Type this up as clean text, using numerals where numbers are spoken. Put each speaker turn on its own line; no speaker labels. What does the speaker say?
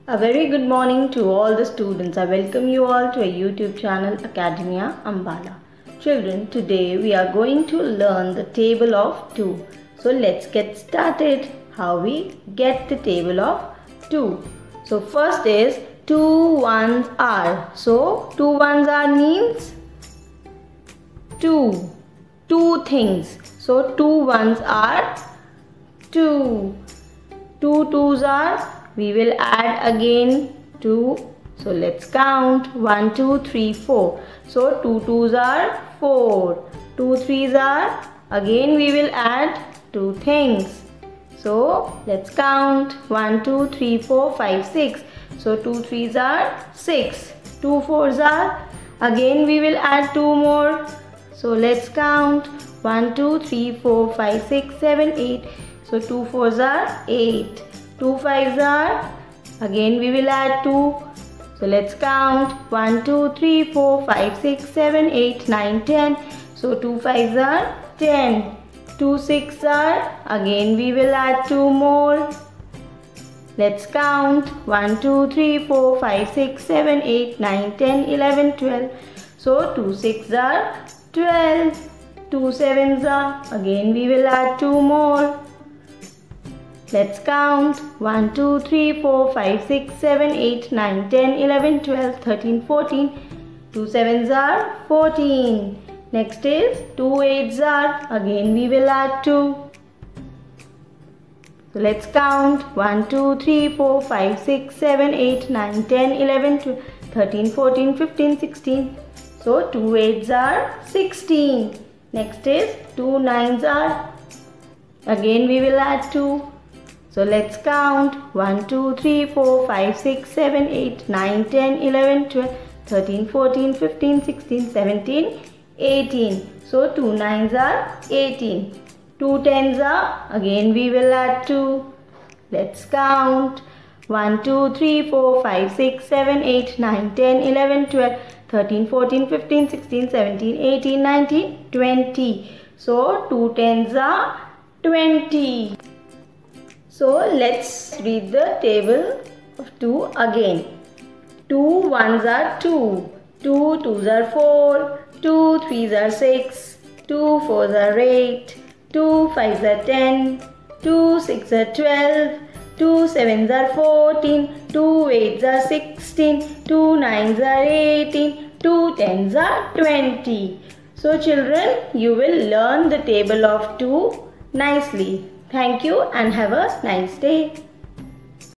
A very good morning to all the students. I welcome you all to a YouTube channel Academia Ambala. Children, today we are going to learn the table of 2. So let's get started. How we get the table of 2. So first is 2 ones are. So 2 ones are means 2. 2 things. So 2 ones are 2. 2 twos are, we will add again 2. So let's count 1, 2, 3, 4. So 2 twos are 4. 2 threes are, again we will add 2 things. So let's count 1, 2, 3, 4, 5, 6. So 2 threes are 6. 2 fours are, again we will add 2 more. So let's count 1, 2, 3, 4, 5, 6, 7, 8. So 2 fours are 8. 2 fives are, again we will add 2. So let's count 1, 2, 3, 4, 5, 6, 7, 8, 9, 10. So 2 fives are 10. 2 sixes are, again we will add 2 more. Let's count 1, 2, 3, 4, 5, 6, 7, 8, 9, 10, 11, 12. So 2 sixes are 12. 2 sevens are, again we will add 2 more. Let's count 1, 2, 3, 4, 5, 6, 7, 8, 9, 10, 11, 12, 13, 14. 2 sevens are 14. Next is 2 eights are, again we will add 2. So let's count 1, 2, 3, 4, 5, 6, 7, 8, 9, 10, 11, 12, 13, 14, 15, 16. So 2 eights are 16. Next is 2 nines are, again we will add 2. So let's count 1, 2, 3, 4, 5, 6, 7, 8, 9, 10, 11, 12, 13, 14, 15, 16, 17, 18. So 2 nines are 18. 2 tens are, again we will add 2. Let's count 1, 2, 3, 4, 5, 6, 7, 8, 9, 10, 11, 12, 13, 14, 15, 16, 17, 18, 19, 20. So 2 tens are 20. So let's read the table of 2 again. 2 ones are 2. 2 twos are 4. 2 threes are 6. 2 fours are 8. 2 fives are 10. 2 sixes are 12. 2 sevens are 14. 2 eights are 16. 2 nines are 18. 2 tens are 20. So children, you will learn the table of 2 nicely. Thank you and have a nice day.